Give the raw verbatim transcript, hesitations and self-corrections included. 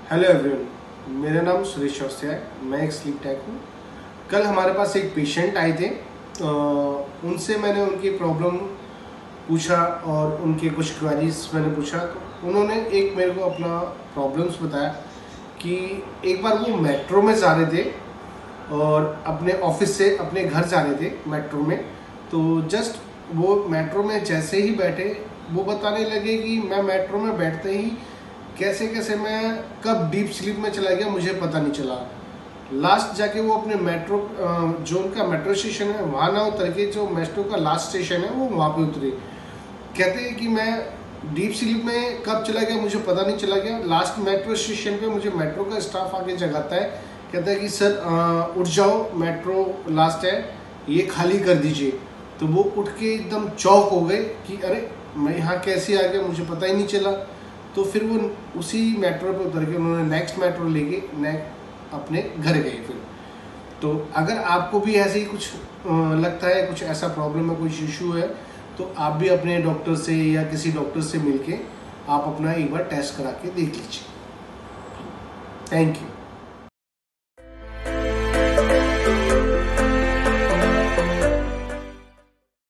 Hello everyone, मेरा नाम सुरेश अवस्थी है। मैं एक स्लीप टेक हूँ। कल हमारे पास एक पेशेंट आए थे। आ, उनसे मैंने उनकी प्रॉब्लम पूछा और उनके कुछ क्वेरीज मैंने पूछा, तो उन्होंने एक मेरे को अपना प्रॉब्लम्स बताया कि एक बार वो मेट्रो में जा रहे थे और अपने ऑफिस से अपने घर जा रहे थे मेट्रो में। तो जस्ट वो मेट्रो में जैसे ही बैठे, वो बताने लगे कि मैं मेट्रो में बैठते ही कैसे कैसे मैं कब डीप स्लीप में चला गया मुझे पता नहीं चला। लास्ट जाके वो अपने मेट्रो जो उनका मेट्रो स्टेशन है वहाँ ना उतर के जो मेट्रो का लास्ट स्टेशन है वो वहाँ पे उतरे। कहते हैं कि मैं डीप स्लीप में कब चला गया मुझे पता नहीं चला गया। लास्ट मेट्रो स्टेशन पे मुझे मेट्रो का स्टाफ आके जगाता है, कहता है कि सर उठ जाओ, मेट्रो लास्ट है, ये खाली कर दीजिए। तो वो उठ के एकदम चौक हो गए कि अरे मैं यहाँ कैसे आ गया, मुझे पता ही नहीं चला। तो फिर वो उसी मेट्रो पे उतर के उन्होंने नेक्स्ट मेट्रो लेके नेक्स्ट अपने घर गए फिर। तो अगर आपको भी ऐसे ही कुछ लगता है, कुछ ऐसा प्रॉब्लम है, कुछ इशू है, तो आप भी अपने डॉक्टर से या किसी डॉक्टर से मिलके आप अपना एक बार टेस्ट करा के देख लीजिए। Thank you.